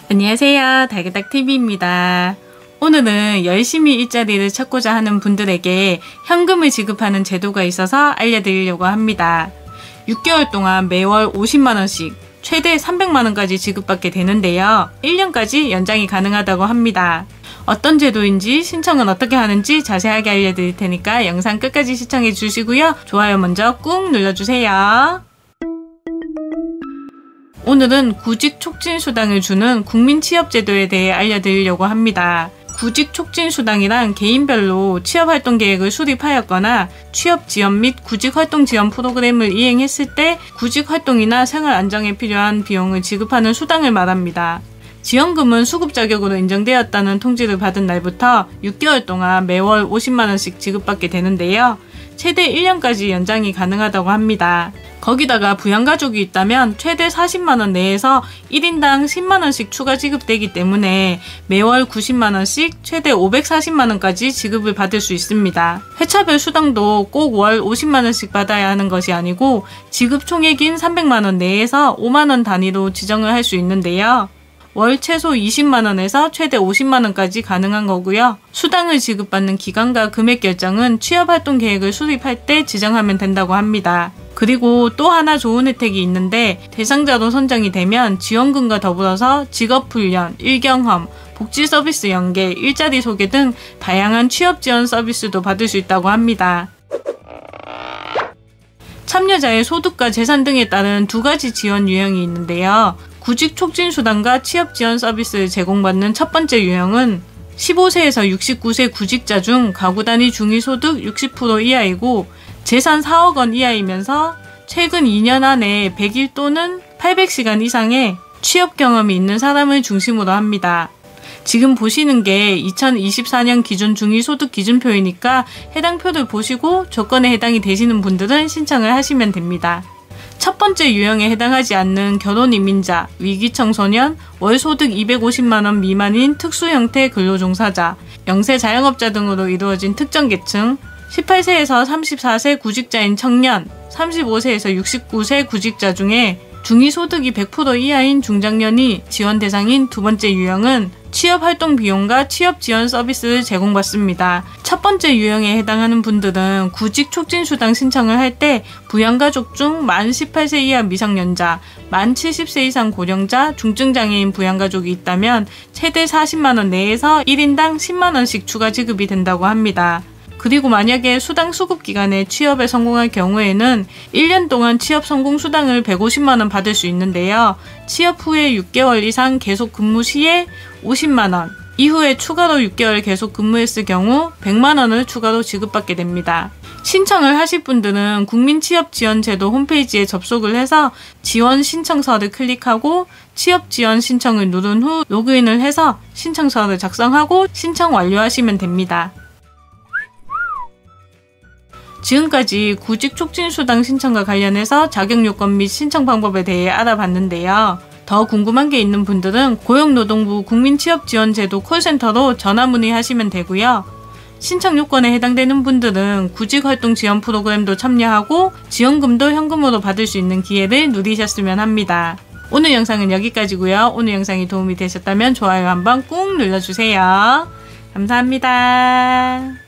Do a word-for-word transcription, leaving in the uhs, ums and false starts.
안녕하세요, 달그닥티비입니다. 오늘은 열심히 일자리를 찾고자 하는 분들에게 현금을 지급하는 제도가 있어서 알려드리려고 합니다. 육 개월 동안 매월 오십만 원씩 최대 삼백만 원까지 지급받게 되는데요. 일 년까지 연장이 가능하다고 합니다. 어떤 제도인지 신청은 어떻게 하는지 자세하게 알려드릴 테니까 영상 끝까지 시청해 주시고요. 좋아요 먼저 꾹 눌러주세요. 오늘은 구직 촉진 수당을 주는 국민취업제도에 대해 알려드리려고 합니다. 구직 촉진 수당이란 개인별로 취업활동 계획을 수립하였거나 취업 지원 및 구직 활동 지원 프로그램을 이행했을 때 구직 활동이나 생활 안정에 필요한 비용을 지급하는 수당을 말합니다. 지원금은 수급 자격으로 인정되었다는 통지를 받은 날부터 육 개월 동안 매월 오십만 원씩 지급받게 되는데요. 최대 일 년까지 연장이 가능하다고 합니다. 거기다가 부양가족이 있다면 최대 사십만 원 내에서 일 인당 십만 원씩 추가 지급되기 때문에 매월 구십만 원씩 최대 오백사십만 원까지 지급을 받을 수 있습니다. 회차별 수당도 꼭 월 오십만 원씩 받아야 하는 것이 아니고 지급 총액인 삼백만 원 내에서 오만 원 단위로 지정을 할 수 있는데요. 월 최소 이십만 원에서 최대 오십만 원까지 가능한 거고요. 수당을 지급받는 기간과 금액 결정은 취업활동 계획을 수립할 때 지정하면 된다고 합니다. 그리고 또 하나 좋은 혜택이 있는데 대상자로 선정이 되면 지원금과 더불어서 직업훈련, 일경험, 복지서비스 연계, 일자리 소개 등 다양한 취업 지원 서비스도 받을 수 있다고 합니다. 참여자의 소득과 재산 등에 따른 두 가지 지원 유형이 있는데요. 구직 촉진 수당과 취업 지원 서비스를 제공받는 첫 번째 유형은 십오 세에서 육십구 세 구직자 중 가구 단위 중위소득 육십 퍼센트 이하이고 재산 사억 원 이하이면서 최근 이 년 안에 백 일 또는 팔백 시간 이상의 취업 경험이 있는 사람을 중심으로 합니다. 지금 보시는 게 이천이십사 년 기준 중위소득 기준표이니까 해당 표를 보시고 조건에 해당이 되시는 분들은 신청을 하시면 됩니다. 첫 번째 유형에 해당하지 않는 결혼이민자, 위기청소년, 월소득 이백오십만 원 미만인 특수형태 근로종사자, 영세 자영업자 등으로 이루어진 특정계층, 십팔 세에서 삼십사 세 구직자인 청년, 삼십오 세에서 육십구 세 구직자 중에 중위소득이 백 퍼센트 이하인 중장년이 지원 대상인 두 번째 유형은 취업활동 비용과 취업지원 서비스를 제공받습니다. 첫 번째 유형에 해당하는 분들은 구직 촉진 수당 신청을 할 때 부양가족 중 만 십팔 세 이하 미성년자, 만 칠십 세 이상 고령자, 중증장애인 부양가족이 있다면 최대 사십만 원 내에서 일 인당 십만 원씩 추가 지급이 된다고 합니다. 그리고 만약에 수당 수급 기간에 취업에 성공할 경우에는 일 년 동안 취업 성공 수당을 백오십만 원 받을 수 있는데요. 취업 후에 육 개월 이상 계속 근무 시에 오십만 원, 이후에 추가로 육 개월 계속 근무했을 경우 백만 원을 추가로 지급받게 됩니다. 신청을 하실 분들은 국민취업지원제도 홈페이지에 접속을 해서 지원 신청서를 클릭하고 취업지원 신청을 누른 후 로그인을 해서 신청서를 작성하고 신청 완료하시면 됩니다. 지금까지 구직 촉진 수당 신청과 관련해서 자격 요건 및 신청 방법에 대해 알아봤는데요. 더 궁금한 게 있는 분들은 고용노동부 국민취업지원제도 콜센터로 전화 문의하시면 되고요. 신청 요건에 해당되는 분들은 구직활동 지원 프로그램도 참여하고 지원금도 현금으로 받을 수 있는 기회를 누리셨으면 합니다. 오늘 영상은 여기까지고요. 오늘 영상이 도움이 되셨다면 좋아요 한번 꾹 눌러주세요. 감사합니다.